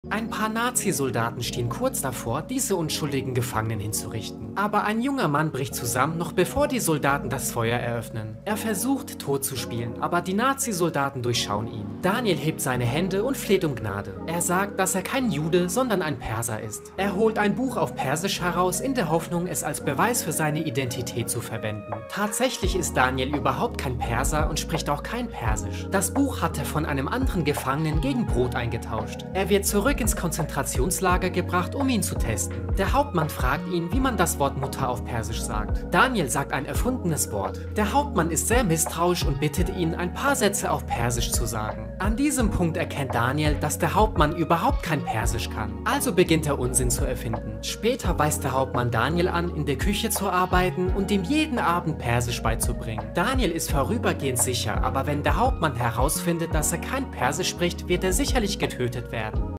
Ein paar Nazi-Soldaten stehen kurz davor, diese unschuldigen Gefangenen hinzurichten. Aber ein junger Mann bricht zusammen, noch bevor die Soldaten das Feuer eröffnen. Er versucht, tot zu spielen, aber die Nazi-Soldaten durchschauen ihn. Daniel hebt seine Hände und fleht um Gnade. Er sagt, dass er kein Jude, sondern ein Perser ist. Er holt ein Buch auf Persisch heraus, in der Hoffnung, es als Beweis für seine Identität zu verwenden. Tatsächlich ist Daniel überhaupt kein Perser und spricht auch kein Persisch. Das Buch hat er von einem anderen Gefangenen gegen Brot eingetauscht. Er wird zurück ins Konzentrationslager gebracht, um ihn zu testen. Der Hauptmann fragt ihn, wie man das Wort Mutter auf Persisch sagt. Daniel sagt ein erfundenes Wort. Der Hauptmann ist sehr misstrauisch und bittet ihn, ein paar Sätze auf Persisch zu sagen. An diesem Punkt erkennt Daniel, dass der Hauptmann überhaupt kein Persisch kann. Also beginnt er Unsinn zu erfinden. Später weist der Hauptmann Daniel an, in der Küche zu arbeiten und ihm jeden Abend Persisch beizubringen. Daniel ist vorübergehend sicher, aber wenn der Hauptmann herausfindet, dass er kein Persisch spricht, wird er sicherlich getötet werden.